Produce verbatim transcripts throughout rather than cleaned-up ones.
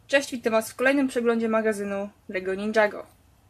Cześć, witam Was w kolejnym przeglądzie magazynu LEGO Ninjago.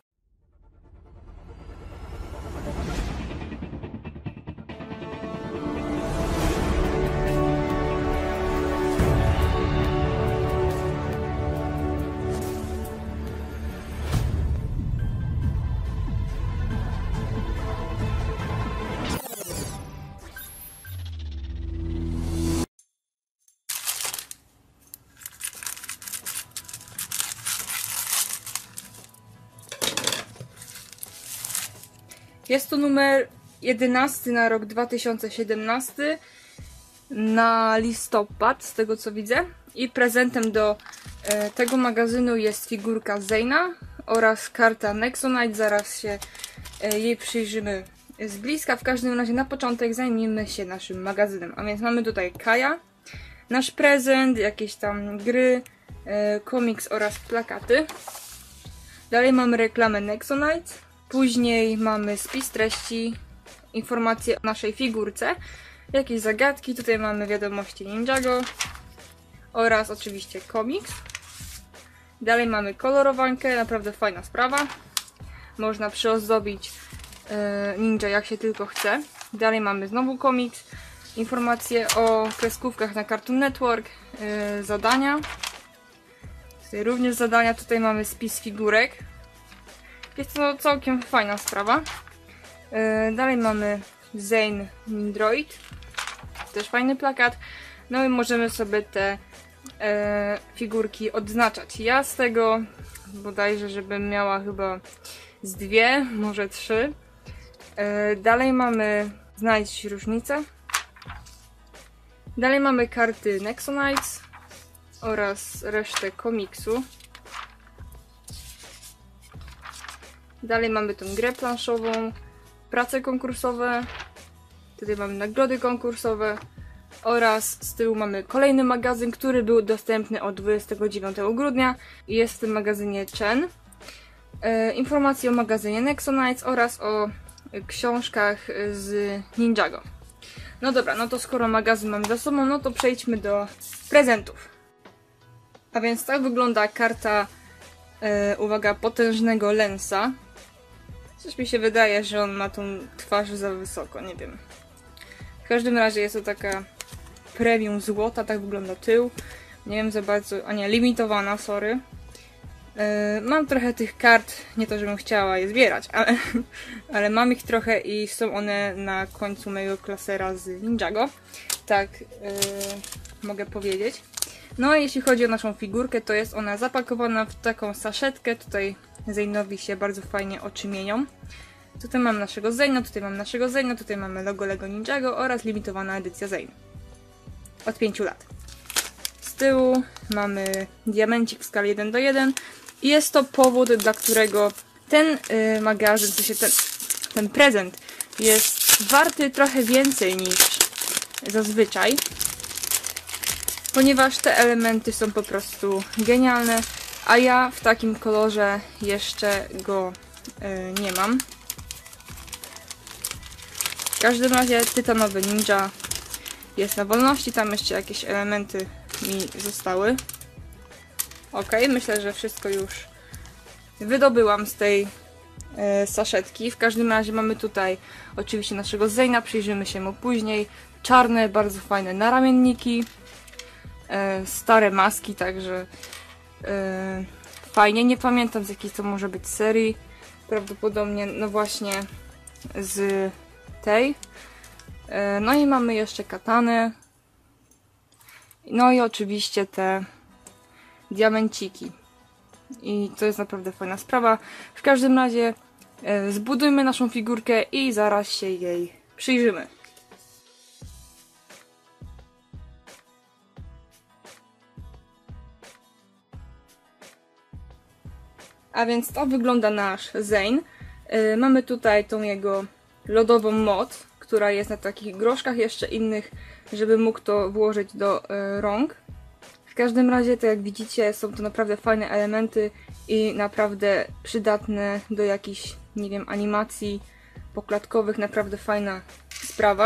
Jest to numer jedenasty na rok dwa tysiące siedemnasty, na listopad, z tego co widzę. I prezentem do e, tego magazynu jest figurka Zayna oraz karta Nexonite. Zaraz się e, jej przyjrzymy z bliska. W każdym razie na początek zajmiemy się naszym magazynem. A więc mamy tutaj Kaja, nasz prezent, jakieś tam gry, e, komiks oraz plakaty. Dalej mamy reklamę Nexonite. Później mamy spis treści, informacje o naszej figurce, jakieś zagadki, tutaj mamy wiadomości Ninjago oraz oczywiście komiks. Dalej mamy kolorowankę, naprawdę fajna sprawa. Można przyozdobić e, ninja jak się tylko chce. Dalej mamy znowu komiks, informacje o kreskówkach na Cartoon Network, e, zadania. Tutaj również zadania, tutaj mamy spis figurek. Jest to całkiem fajna sprawa. Yy, dalej mamy Zayn Nindroid. Też fajny plakat. No i możemy sobie te yy, figurki odznaczać. Ja z tego bodajże, żebym miała chyba z dwie, może trzy. Yy, dalej mamy znajdź różnicę. Dalej mamy karty Nexonites oraz resztę komiksu. Dalej mamy tą grę planszową, prace konkursowe, tutaj mamy nagrody konkursowe oraz z tyłu mamy kolejny magazyn, który był dostępny od dwudziestego dziewiątego grudnia i jest w tym magazynie Chen. E, informacje o magazynie Nexonites oraz o książkach z Ninjago. No dobra, no to skoro magazyn mamy za sobą, no to przejdźmy do prezentów. A więc tak wygląda karta, e, uwaga, potężnego Lensa. Coś mi się wydaje, że on ma tą twarz za wysoko, nie wiem. W każdym razie jest to taka premium złota, tak wygląda tył. Nie wiem za bardzo, a nie, limitowana, sorry. Yy, mam trochę tych kart, nie to żebym chciała je zbierać, ale, ale mam ich trochę i są one na końcu mojego klasera z Ninjago. Tak yy, mogę powiedzieć. No i jeśli chodzi o naszą figurkę, to jest ona zapakowana w taką saszetkę. Tutaj Zaynowi się bardzo fajnie oczy mienią. Tutaj mam naszego Zayna, tutaj mam naszego Zayna, tutaj mamy logo LEGO Ninjago oraz limitowana edycja Zayn. Od pięciu lat. Z tyłu mamy diamencik w skali jeden do jeden. I jest to powód, dla którego ten yy, magazyn, w sensie ten, ten prezent jest warty trochę więcej niż zazwyczaj. Ponieważ te elementy są po prostu genialne, a ja w takim kolorze jeszcze go y, nie mam. W każdym razie tytanowy ninja jest na wolności, tam jeszcze jakieś elementy mi zostały. Ok, myślę, że wszystko już wydobyłam z tej y, saszetki. W każdym razie mamy tutaj oczywiście naszego Zayna, przyjrzymy się mu później. Czarne, bardzo fajne naramienniki. Stare maski, także yy, fajnie. Nie pamiętam z jakiej to może być serii. Prawdopodobnie, no właśnie z tej. Yy, no i mamy jeszcze katany. No i oczywiście te diamenciki. I to jest naprawdę fajna sprawa. W każdym razie yy, zbudujmy naszą figurkę i zaraz się jej przyjrzymy. A więc to wygląda nasz Zayn. Yy, mamy tutaj tą jego lodową moc, która jest na takich groszkach jeszcze innych, żeby mógł to włożyć do yy, rąk. W każdym razie, to jak widzicie, są to naprawdę fajne elementy i naprawdę przydatne do jakichś, nie wiem, animacji poklatkowych. Naprawdę fajna sprawa.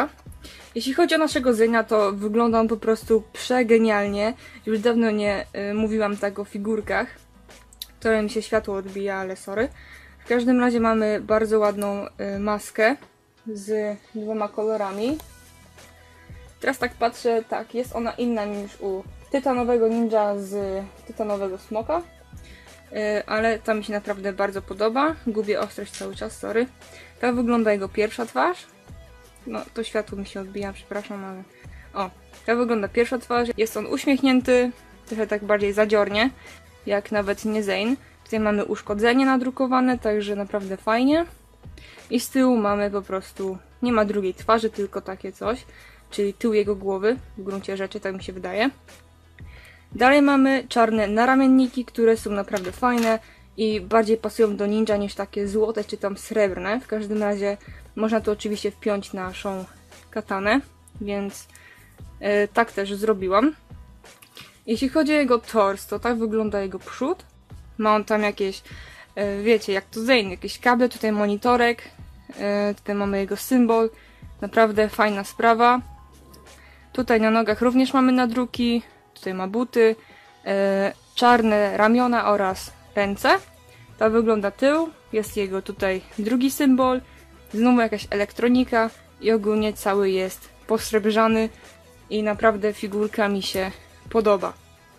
Jeśli chodzi o naszego Zeyna, to wygląda on po prostu przegenialnie. Już dawno nie y, mówiłam tak o figurkach, które mi się światło odbija, ale sorry. W każdym razie mamy bardzo ładną y, maskę z dwoma kolorami. Teraz tak patrzę, tak, jest ona inna niż u tytanowego ninja z tytanowego smoka. Yy, ale ta mi się naprawdę bardzo podoba. Gubię ostrość cały czas, sorry. Tak wygląda jego pierwsza twarz. No, to światło mi się odbija, przepraszam, ale... O, tak wygląda pierwsza twarz. Jest on uśmiechnięty, trochę tak bardziej zadziornie, jak nawet nie Zeyn. Tutaj mamy uszkodzenie nadrukowane, także naprawdę fajnie. I z tyłu mamy po prostu... Nie ma drugiej twarzy, tylko takie coś. Czyli tył jego głowy, w gruncie rzeczy, tak mi się wydaje. Dalej mamy czarne naramienniki, które są naprawdę fajne i bardziej pasują do ninja niż takie złote czy tam srebrne. W każdym razie można to oczywiście wpiąć na naszą katanę, więc yy, tak też zrobiłam. Jeśli chodzi o jego tors, to tak wygląda jego przód. Ma on tam jakieś, yy, wiecie, jak to Zeyn, jakieś kable, tutaj monitorek, yy, tutaj mamy jego symbol. Naprawdę fajna sprawa. Tutaj na nogach również mamy nadruki. Tutaj ma buty, e, czarne ramiona oraz ręce. Tak wygląda tył. Jest jego tutaj drugi symbol. Znowu jakaś elektronika i ogólnie cały jest posrebrzany i naprawdę figurka mi się podoba.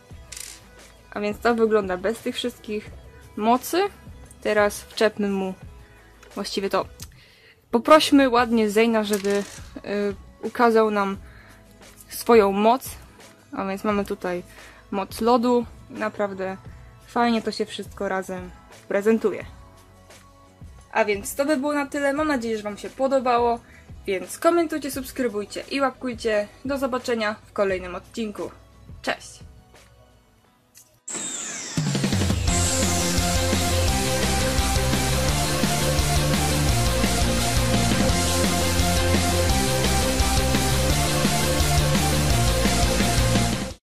A więc tak wygląda bez tych wszystkich mocy. Teraz wczepmy mu właściwie to. Poprośmy ładnie Zeyna, żeby y, ukazał nam swoją moc. A więc mamy tutaj moc lodu. Naprawdę fajnie to się wszystko razem prezentuje. A więc to by było na tyle. Mam nadzieję, że Wam się podobało. Więc komentujcie, subskrybujcie i łapkujcie. Do zobaczenia w kolejnym odcinku. Cześć!